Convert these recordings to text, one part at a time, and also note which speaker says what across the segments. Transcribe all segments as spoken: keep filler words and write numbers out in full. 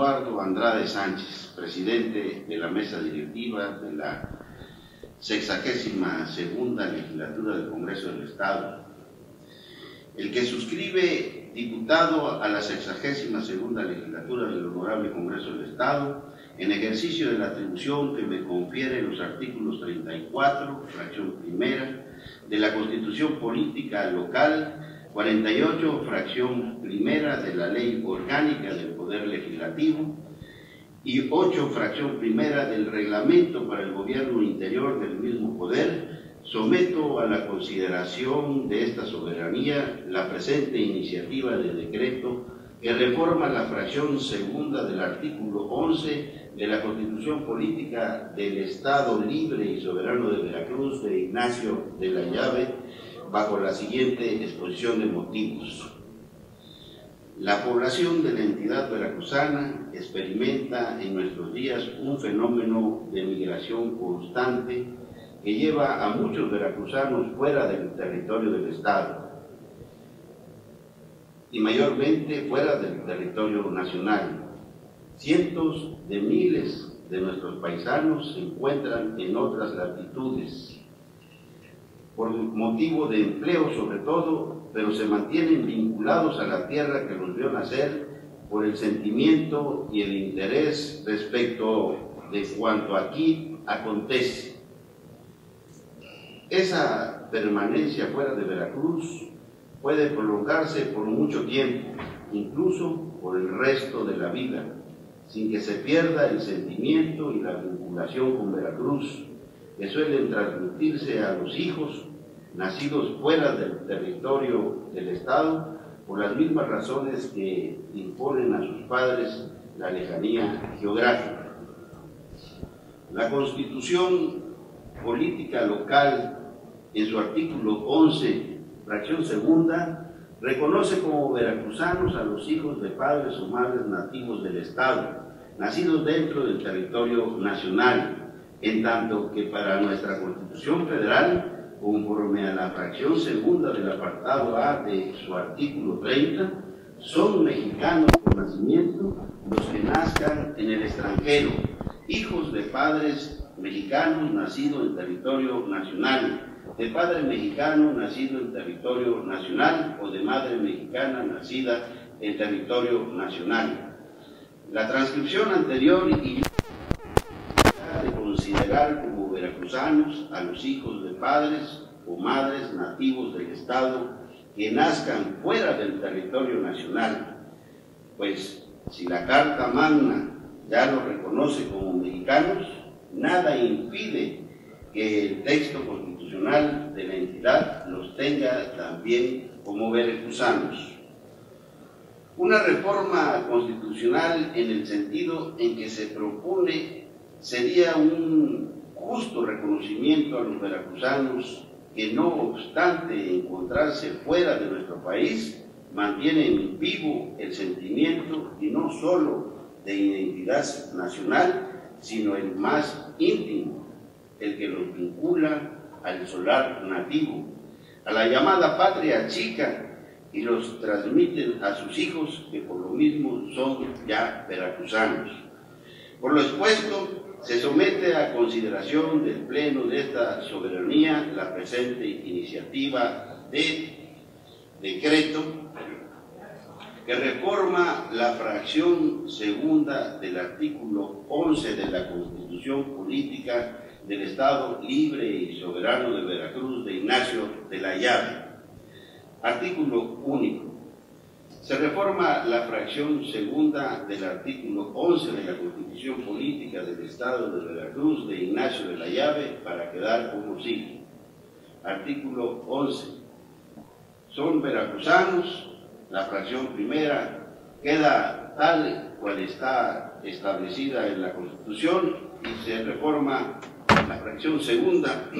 Speaker 1: Eduardo Andrade Sánchez, presidente de la mesa directiva de la sexagésima segunda legislatura del Congreso del Estado. El que suscribe diputado a la sexagésima segunda legislatura del Honorable Congreso del Estado, en ejercicio de la atribución que me confieren los artículos treinta y cuatro, fracción primera, de la Constitución Política Local, cuarenta y ocho, fracción primera de la Ley Orgánica del Poder Legislativo y ocho, fracción primera del Reglamento para el Gobierno Interior del mismo Poder, someto a la consideración de esta soberanía la presente iniciativa de decreto que reforma la fracción segunda del artículo once de la Constitución Política del Estado Libre y Soberano de Veracruz de Ignacio de la Llave, bajo la siguiente exposición de motivos. La población de la entidad veracruzana experimenta en nuestros días un fenómeno de migración constante que lleva a muchos veracruzanos fuera del territorio del Estado y mayormente fuera del territorio nacional. Cientos de miles de nuestros paisanos se encuentran en otras latitudes, por motivo de empleo sobre todo, pero se mantienen vinculados a la tierra que los vio nacer por el sentimiento y el interés respecto de cuanto aquí acontece. Esa permanencia fuera de Veracruz puede prolongarse por mucho tiempo, incluso por el resto de la vida, sin que se pierda el sentimiento y la vinculación con Veracruz, que suelen transmitirse a los hijos nacidos fuera del territorio del Estado por las mismas razones que imponen a sus padres la lejanía geográfica. La Constitución Política Local, en su artículo once, fracción segunda, reconoce como veracruzanos a los hijos de padres o madres nativos del Estado, nacidos dentro del territorio nacional, en tanto que para nuestra Constitución Federal, conforme a la fracción segunda del apartado A de su artículo treinta, son mexicanos por nacimiento los que nazcan en el extranjero, hijos de padres mexicanos nacidos en territorio nacional, de padre mexicano nacido en territorio nacional o de madre mexicana nacida en territorio nacional. La transcripción anterior y de considerar como veracruzanos a los hijos de padres o madres nativos del Estado que nazcan fuera del territorio nacional, pues si la Carta Magna ya los reconoce como mexicanos, nada impide que el texto constitucional de la entidad los tenga también como veracruzanos. Una reforma constitucional en el sentido en que se propone sería un justo reconocimiento a los veracruzanos que, no obstante encontrarse fuera de nuestro país, mantienen vivo el sentimiento y no solo de identidad nacional, sino el más íntimo, el que los vincula al solar nativo, a la llamada patria chica, y los transmiten a sus hijos, que por lo mismo son ya veracruzanos. Por lo expuesto, se somete a consideración del Pleno de esta soberanía la presente iniciativa de decreto que reforma la fracción segunda del artículo once de la Constitución Política del Estado Libre y Soberano de Veracruz de Ignacio de la Llave. Artículo único. Se reforma la fracción segunda del artículo once de la Constitución Política del Estado de Veracruz de Ignacio de la Llave para quedar como sigue. Artículo once. Son veracruzanos. La fracción primera queda tal cual está establecida en la Constitución y se reforma la fracción segunda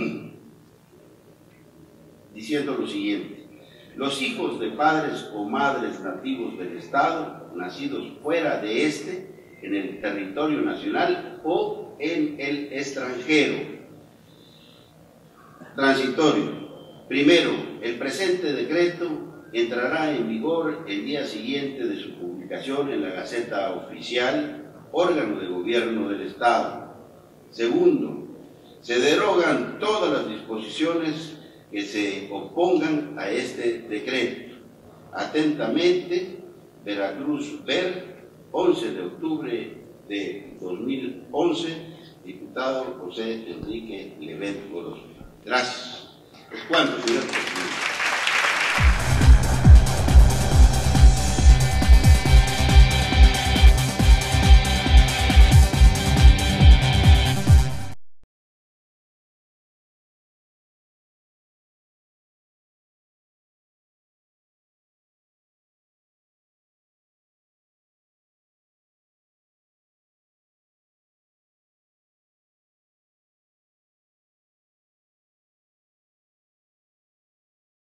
Speaker 1: diciendo lo siguiente: los hijos de padres o madres nativos del Estado, nacidos fuera de este, en el territorio nacional o en el extranjero. Transitorio. Primero, el presente decreto entrará en vigor el día siguiente de su publicación en la Gaceta Oficial, órgano de gobierno del Estado. Segundo, se derogan todas las disposiciones que se opongan a este decreto. Atentamente, Veracruz Ver, once de octubre de dos mil once, diputado José Enrique Levet Orozco. Gracias. Es cuanto, señor presidente.